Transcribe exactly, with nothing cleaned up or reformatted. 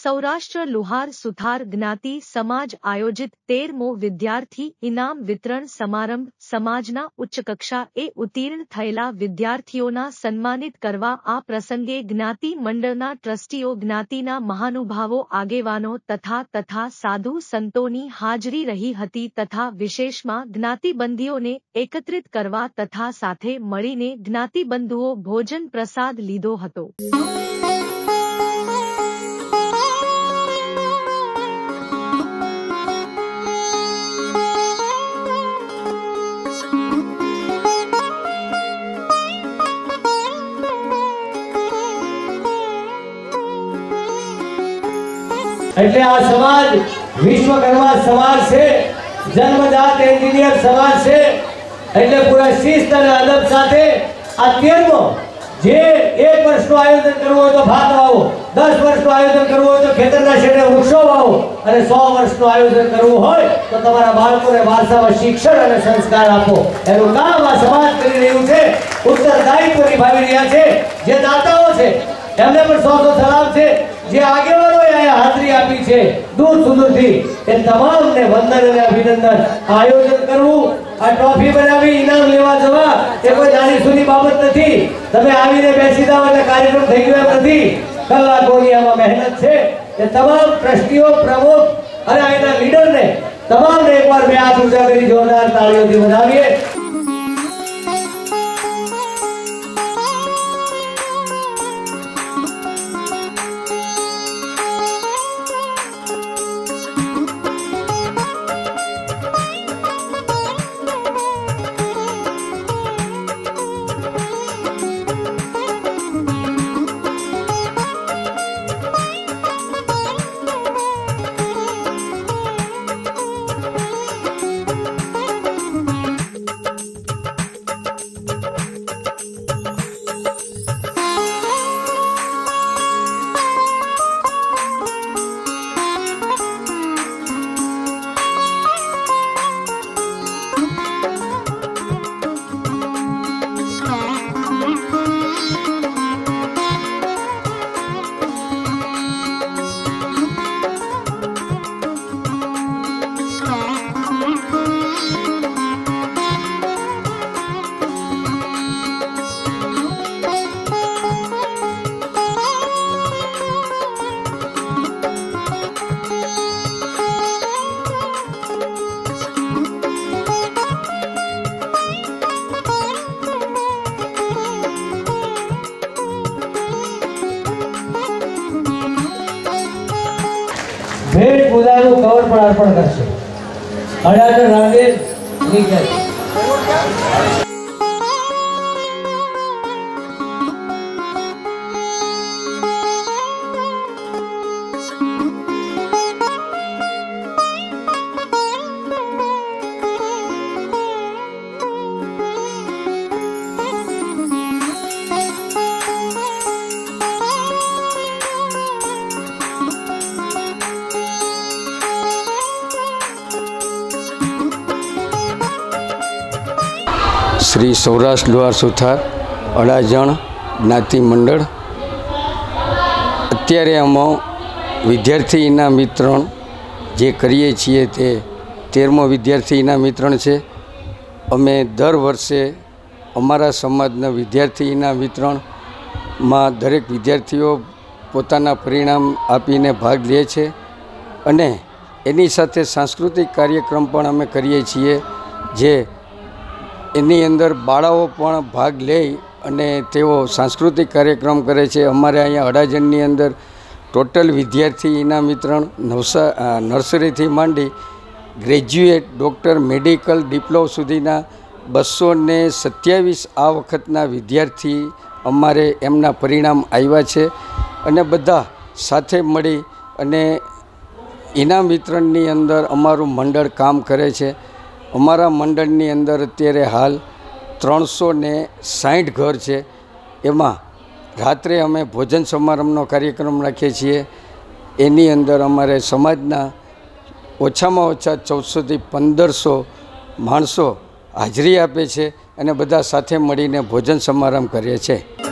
સૌરાષ્ટ્ર લુહાર સુથાર જ્ઞાતિ સમાજ આયોજિત તેરમો વિદ્યાર્થી ઇનામ વિતરણ સમારંભ સમાજના ઉચ્ચ કક્ષાએ ઉત્તીર્ણ થયેલા વિદ્યાર્થીઓના સન્માનિત કરવા આ પ્રસંગે જ્ઞાતિ મંડળના ટ્રસ્ટીઓ જ્ઞાતિના મહાનુભાવો આગેવાનો તથા તથા સાધુ સંતોની હાજરી રહી હતી તથા વિશેષમાં જ્ઞાતિબંધીઓને એકત્રિત કરવા તથા સાથે મળીને જ્ઞાતિબંધુઓ ભોજન પ્રસાદ લીધો હતો। એટલે આ સમાજ વિશ્વકર્મા સમાજ છે, જન્મજાત એન્જિનિયર સમાજ છે। એટલે પૂરા શિસ્ત અને અદબ સાથે આ તેરમો જે એક વર્ષનું આયોજન કરવું હોય તો ભાત વાવો, દસ વર્ષનું આયોજન કરવું હોય તો ખેતરના છેડે વૃક્ષો વાવો અને સો વર્ષનું આયોજન કરવું હોય તો તમારા બાળકોને વારસામાં શિક્ષણ અને સંસ્કાર આપો। એનું કામ આ સમાજ કરી રહ્યું છે, ઉત્તરદાયિત્વ નિભાવી રહ્યા છે। જે દાતાઓ છે એમને પણ સો સો સલામ છે। જે આગેવાનોએ અહીંયા હાજરી આપી છે દૂર સુદૂરથી એ તમામને વંદન અને અભિનંદન। આયોજન કરવું, આ ટ્રોફી બનાવી ઇનામ લેવા જવા એ કોઈ નાની સૂની બાબત નથી। તમે આવીને બેસી જાવ એટલે કાર્યક્રમ થઈ ગયો એમ નથી। કલાકોની આમાં મહેનત છે। એ તમામ ટ્રસ્ટીઓ, પ્રમુખ અને અહીંના લીડરને તમામને એકવાર બે હાથ ઊંચા કરી જોરદાર તાળીઓથી વધાવીએ। भेट पूजाનું કવર પણ અર્પણ કરશે। અડાજણ રાંદેર નીચે श्री सौराष्ट्र लुहार सुथार अडाजण ज्ञाति मंडल अत्यारे अमो विद्यार्थी इनाम वितरण जे करीए छीए ते तेरमो विद्यार्थी इनाम वितरण छे। अमे दर वर्षे अमारा समाजना विद्यार्थी इनाम वितरण में दरेक विद्यार्थीओ पोताना परिणाम आपीने भाग ले छे अने एनी साथे सांस्कृतिक कार्यक्रम पण अमे करीए छीए। जे एनी अंदर बाळाओ पण भाग ले अने तेओ सांस्कृतिक कार्यक्रम करे छे। अमारे अहींया अडाजणनी अंदर टोटल विद्यार्थी इनाम वितरण नवसा नर्सरी थी मांडी ग्रेज्युएट डॉक्टर मेडिकल डिप्लोमा सुधीना बसो ने सत्यावीस आ वखतना विद्यार्थी अमारे एमना परिणाम आव्या छे अने बधा साथे मळी अने इनाम वितरणनी अंदर अमारुं मंडळ काम करे छे। अमारा मंडळनी अंदर अत्यारे हाल त्रणसो ने साठ घर है। एमां रात्रे अमे भोजन समारंभनो कार्यक्रम राखीए छीए। एनी अंदर अमारे समाजना ओछामां ओछा चौदसो थी पंदरसो माणसो हाजरी आपे छे अने बधा साथे मळीने भोजन समारंभ करे छे।